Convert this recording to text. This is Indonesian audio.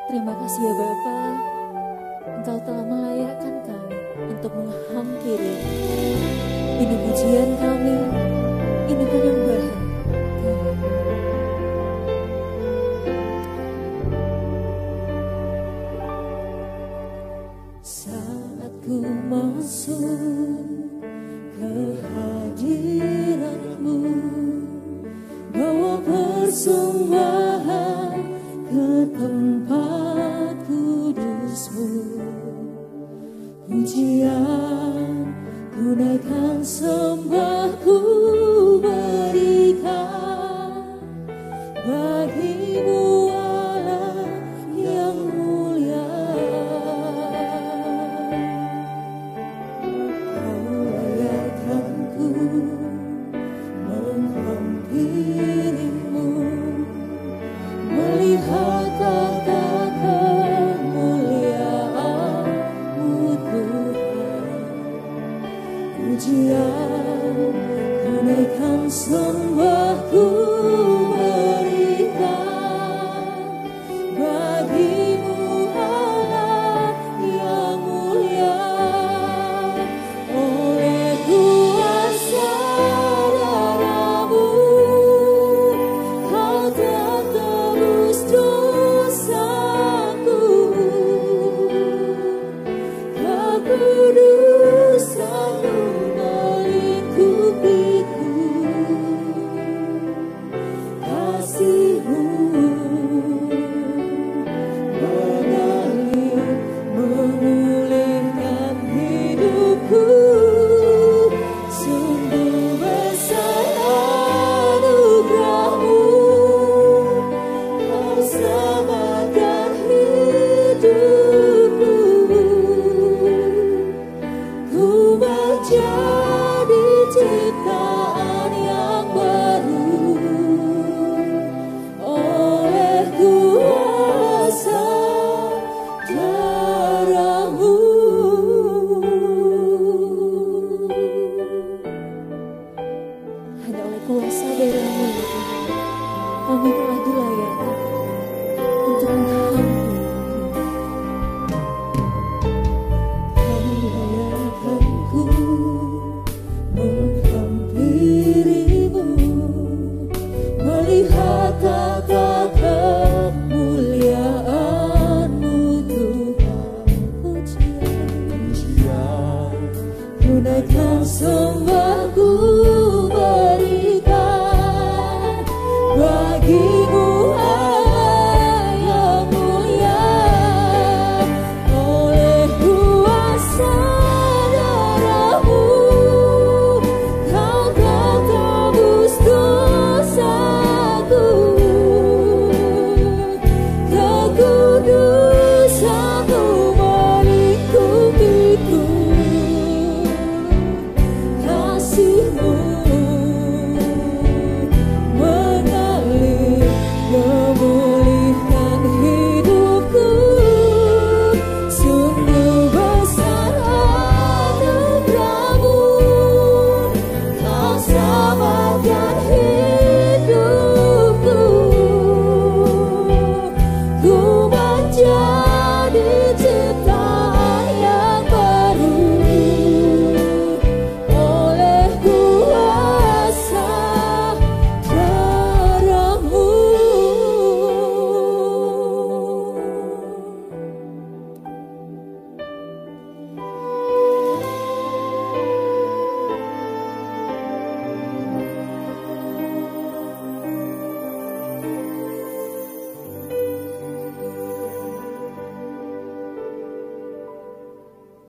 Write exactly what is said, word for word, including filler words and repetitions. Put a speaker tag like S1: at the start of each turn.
S1: Terima kasih ya Bapa, Engkau telah melayakkan kami untuk menghampiri. Ini pujian kami, ini penyembahan kami. Saat ku masuk ke hadirat-Mu, bawa persembahan ke tempat kudus-Mu, pujian ku naikkan, sembah ku berikan bagi-Mu Allah yang mulia. Kau layakkan-Ku menghampiri-Mu, melihat tata kemuliaan-Mu Tuhan. Pujian ku naikkan, sembah ku berikan bagi-Mu Allah yang mulia. Oleh kuasa darah-Mu, Kau telah tebus dosaku. Kekudusan-Mu melingkupiku, kasih-Mu mengalir, memulihkan hidupku. Sungguh besar anugerah-Mu, Kau selamatkan hidupku. Ku menjadi ciptaan yang baru oleh kuasa darah-Mu. Hanya oleh kuasa darah-Mu ya Tuhan, kami telah dilayakkan